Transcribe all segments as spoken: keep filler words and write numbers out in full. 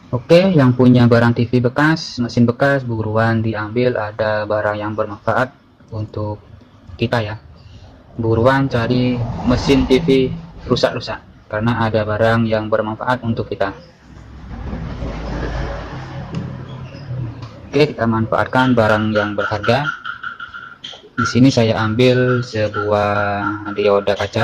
Oke, yang punya barang T V bekas, mesin bekas, buruan diambil, ada barang yang bermanfaat untuk kita ya. Buruan cari mesin T V rusak-rusak, karena ada barang yang bermanfaat untuk kita. Oke, kita manfaatkan barang yang berharga. Di sini saya ambil sebuah dioda kaca.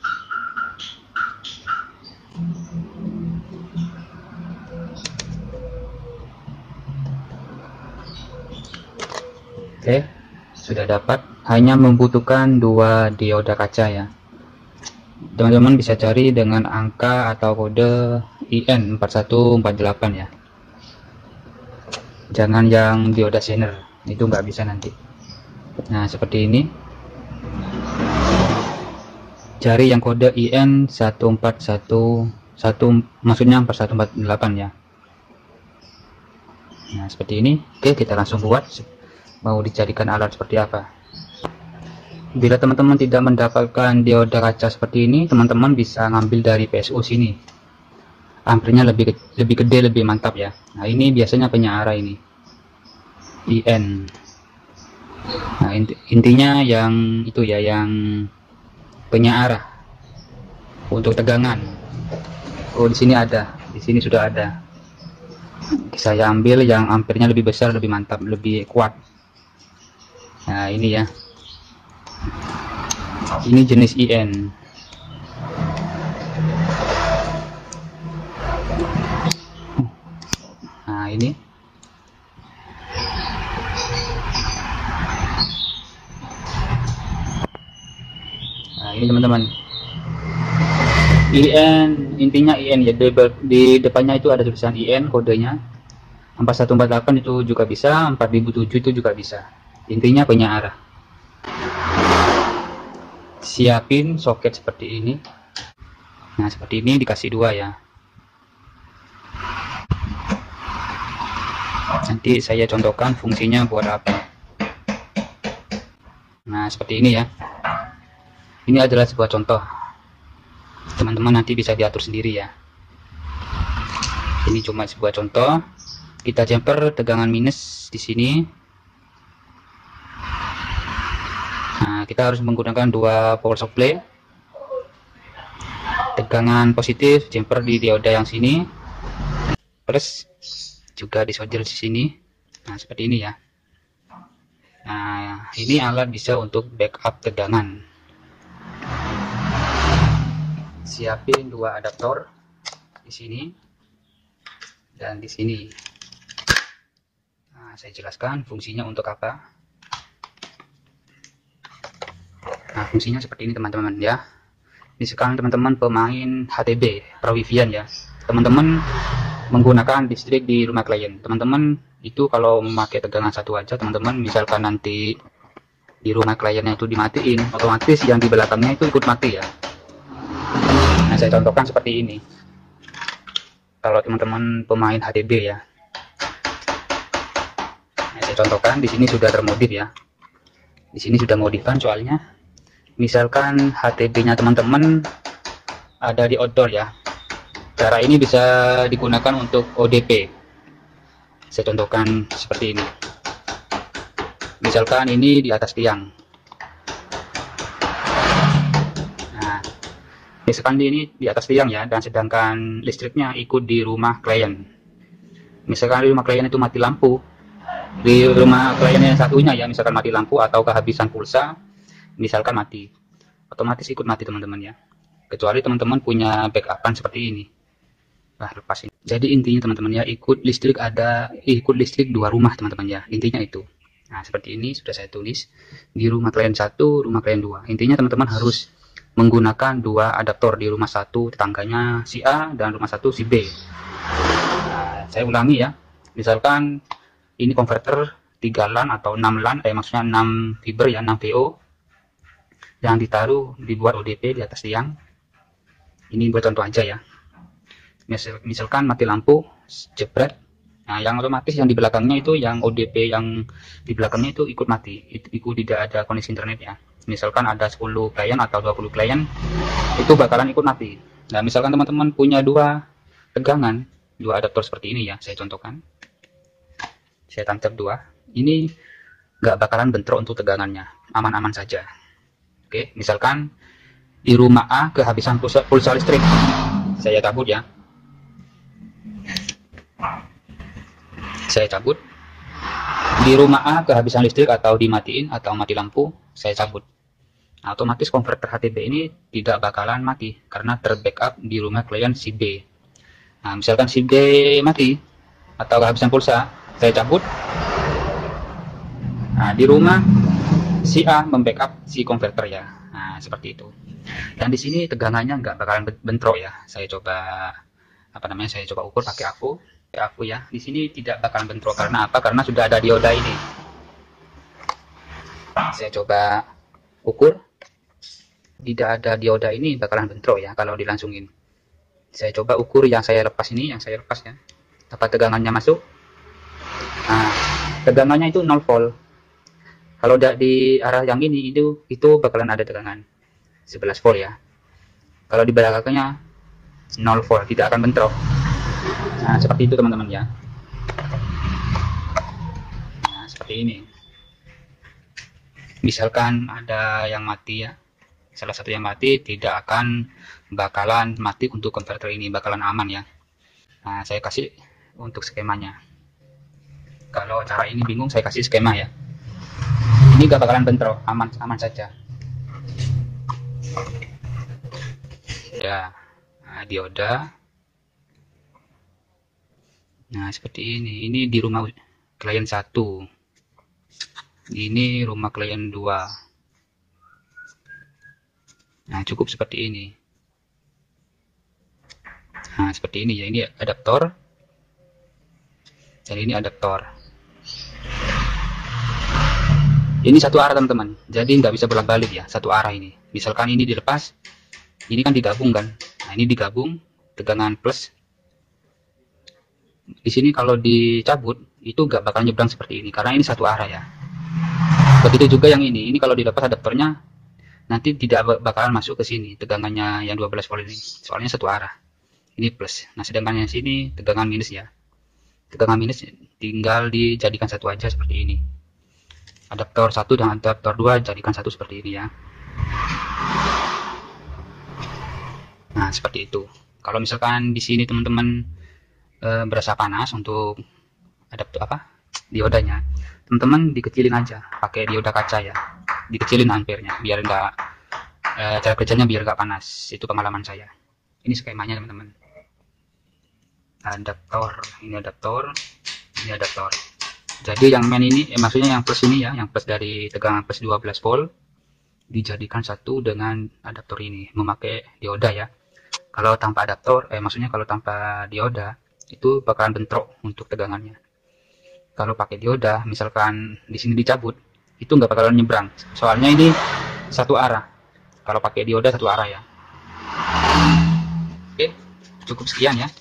Oke, sudah dapat. Hanya membutuhkan dua dioda kaca ya. Teman-teman bisa cari dengan angka atau kode I N empat satu empat delapan ya. Jangan yang dioda Zener, itu nggak bisa nanti. Nah, seperti ini. Cari yang kode I N satu empat satu satu, maksudnya empat satu empat delapan ya. Nah, seperti ini. Oke, kita langsung buat. Mau dicarikan alat seperti apa? Bila teman-teman tidak mendapatkan dioda kaca seperti ini, teman-teman bisa ngambil dari P S U sini. Ampernya lebih lebih gede, lebih mantap ya. Nah, ini biasanya penyara ini. I N. Nah, intinya yang itu ya, yang penyara untuk tegangan. Oh, di sini ada. Di sini sudah ada. Saya ambil yang ampernya lebih besar, lebih mantap, lebih kuat. Nah, ini ya. Ini jenis I N. Nah, ini. Nah, ini teman-teman. I N, intinya I N ya. Di, di depannya itu ada tulisan I N, kodenya. empat satu empat delapan itu juga bisa, empat ribu tujuh itu juga bisa. Intinya penyara. Siapin soket seperti ini. Nah, seperti ini dikasih dua ya. Nanti saya contohkan fungsinya buat apa. Nah, seperti ini ya. Ini adalah sebuah contoh. Teman-teman nanti bisa diatur sendiri ya. Ini cuma sebuah contoh. Kita jumper tegangan minus di sini. Nah, kita harus menggunakan dua power supply. Tegangan positif jumper di dioda yang sini, plus juga disolder di sini. Nah, seperti ini ya. Nah, ini alat bisa untuk backup tegangan. Siapin dua adaptor di sini dan di sini. Nah, saya jelaskan fungsinya untuk apa. Nah, fungsinya seperti ini teman-teman ya. Misalkan teman-teman pemain H T B, Provivian ya. Teman-teman menggunakan listrik di rumah klien. Teman-teman itu kalau memakai tegangan satu aja, teman-teman misalkan nanti di rumah kliennya itu dimatiin, otomatis yang di belakangnya itu ikut mati ya. Nah, saya contohkan seperti ini. Kalau teman-teman pemain H T B ya. Nah, saya contohkan di sini sudah termodif ya. Di sini sudah modifan soalnya. Misalkan H T B-nya teman-teman ada di outdoor ya. Cara ini bisa digunakan untuk O D P. Saya contohkan seperti ini. Misalkan ini di atas tiang. Nah, misalkan ini di atas tiang ya, dan sedangkan listriknya ikut di rumah klien. Misalkan di rumah klien itu mati lampu, di rumah klien yang satunya ya, misalkan mati lampu atau kehabisan pulsa, misalkan mati, otomatis ikut mati teman-teman ya, kecuali teman-teman punya backupan seperti ini. Nah, lepas ini. Jadi intinya teman-teman ya, ikut listrik ada ikut listrik dua rumah teman-teman ya, intinya itu. Nah, seperti ini sudah saya tulis di rumah klien satu, rumah klien dua. Intinya teman-teman harus menggunakan dua adaptor di rumah satu tetangganya si A dan rumah satu si B. Nah, saya ulangi ya, misalkan ini konverter tiga LAN atau enam LAN, eh maksudnya enam fiber ya, enam V O yang ditaruh dibuat O D P di atas tiang. Ini buat contoh aja ya. Misal, misalkan mati lampu, jebret. Nah, yang otomatis yang di belakangnya itu, yang O D P yang di belakangnya itu ikut mati. Itu, itu tidak ada koneksi internet ya. Misalkan ada sepuluh klien atau dua puluh klien, itu bakalan ikut mati. Nah, misalkan teman-teman punya dua tegangan, dua adaptor seperti ini ya, saya contohkan. Saya tancap dua. Ini nggak bakalan bentrok untuk tegangannya, aman-aman saja. Oke, misalkan di rumah A kehabisan pulsa, pulsa listrik, saya cabut ya. Saya cabut. Di rumah A kehabisan listrik atau dimatiin atau mati lampu, saya cabut. Nah, otomatis konverter H T B ini tidak bakalan mati karena terbackup di rumah klien si B. Nah, misalkan si B mati atau kehabisan pulsa, saya cabut. Nah, di rumah si A membackup si konverter ya. Nah, seperti itu. Dan di sini tegangannya nggak bakalan bentrok ya. Saya coba apa namanya? Saya coba ukur pakai aku, pakai aku ya. Di sini tidak bakalan bentrok karena apa? Karena sudah ada dioda ini. Saya coba ukur. Tidak ada dioda ini bakalan bentrok ya kalau dilangsungin. Saya coba ukur yang saya lepas ini, yang saya lepas ya. Dapat tegangannya masuk. Nah, tegangannya itu nol volt. Kalau di arah yang ini itu itu bakalan ada tegangan sebelas volt ya. Kalau di belakangnya nol volt, tidak akan bentrok. Nah, seperti itu teman-teman ya. Nah, seperti ini. Misalkan ada yang mati ya, salah satu yang mati, tidak akan bakalan mati untuk konverter ini, bakalan aman ya. Nah, saya kasih untuk skemanya. Kalau cara ini bingung, saya kasih skema ya. Ini gak bakalan bentrok, aman aman saja ya. Nah, dioda. Nah, seperti ini. Ini di rumah klien satu, ini rumah klien dua. Nah, cukup seperti ini. Nah, seperti ini ya. Ini adaptor dan ini adaptor. Ini satu arah teman-teman, jadi nggak bisa bolak-balik ya, satu arah ini. Misalkan ini dilepas, ini kan digabung kan. Nah, ini digabung, tegangan plus. Di sini kalau dicabut, itu nggak bakal nyebrang seperti ini, karena ini satu arah ya. Begitu juga yang ini, ini kalau dilepas adaptornya, nanti tidak bakalan masuk ke sini, tegangannya yang dua belas volt ini. Soalnya satu arah, ini plus. Nah, sedangkan yang sini, tegangan minus ya. Tegangan minus tinggal dijadikan satu aja seperti ini. Adaptor satu dan adaptor dua jadikan satu seperti ini ya. Nah, seperti itu. Kalau misalkan di sini teman-teman e, berasa panas untuk adaptor apa diodanya, teman-teman dikecilin aja pakai dioda kaca ya, dikecilin ampernya biar enggak e, cara kerjanya biar enggak panas. Itu pengalaman saya. Ini skemanya teman-teman. Adaptor, ini adaptor, ini adaptor. Jadi yang main ini, eh, maksudnya yang plus ini ya, yang plus dari tegangan plus dua belas volt dijadikan satu dengan adaptor ini, memakai dioda ya. Kalau tanpa adaptor, eh maksudnya kalau tanpa dioda itu bakalan bentrok untuk tegangannya. Kalau pakai dioda, misalkan di sini dicabut, itu nggak bakalan nyebrang. Soalnya ini satu arah. Kalau pakai dioda satu arah ya. Oke, cukup sekian ya.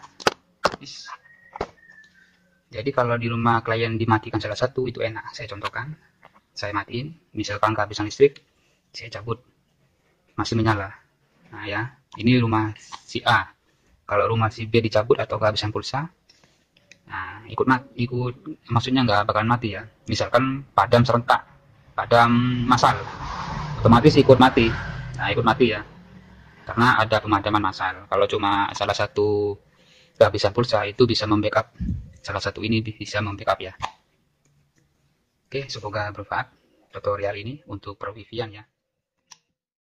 Jadi kalau di rumah klien dimatikan salah satu itu enak. Saya contohkan, saya matiin. Misalkan kehabisan listrik, saya cabut, masih menyala. Nah ya, ini rumah si A. Kalau rumah si B dicabut atau kehabisan pulsa, nah ikut mati, ikut maksudnya nggak bakalan mati ya. Misalkan padam serentak, padam massal, otomatis ikut mati. Nah ikut mati ya, karena ada pemadaman massal. Kalau cuma salah satu kehabisan pulsa itu bisa membackup. Salah satu ini bisa membackup ya. Oke, semoga bermanfaat tutorial ini untuk perwifian ya.